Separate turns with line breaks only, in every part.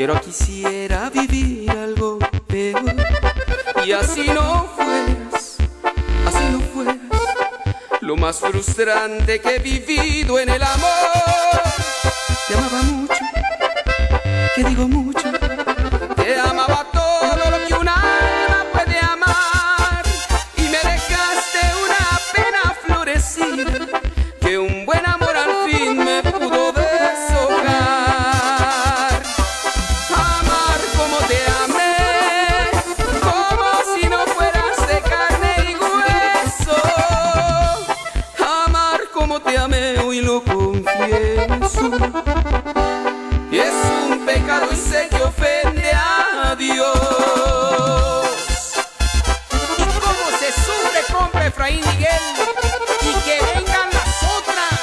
pero quisiera vivir algo peor. Y así no fueras, así no fueras, lo más frustrante que he vivido en el amor. Te amaba mucho, que digo mucho, te amaba todo lo que un alma puede amar, y me dejaste una pena florecida que un buen amor al fin me pudo deshojar. Amar como te amé, como si no fueras de carne y hueso. Amar como te amé, hoy lo confieso, y es un pecado y sé que ofende a Dios.
¿Y cómo se sufre, compa Efraín Miguel? Y que vengan las otras.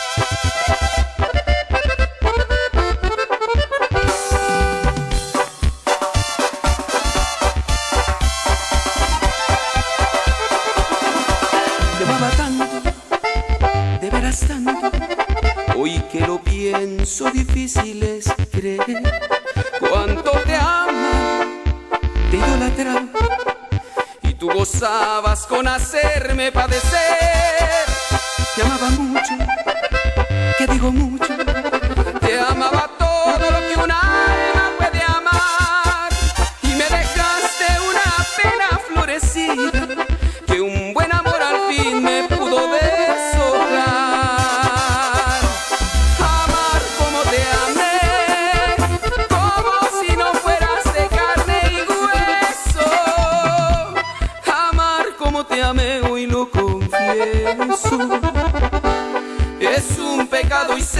Te amaba tanto, de veras tanto, hoy que lo pienso difícil es creer cuánto te ama, te idolatraba, y tú gozabas con hacerme padecer. Te amaba mucho, que digo mucho, te amaba todo lo que un alma puede amar, y me dejaste una pena florecida que un buen amor al fin me pudo deshojar. Amar como te amé, como si no fueras de carne y hueso. Amar como te amé, hoy lo confieso, es un pecado y sé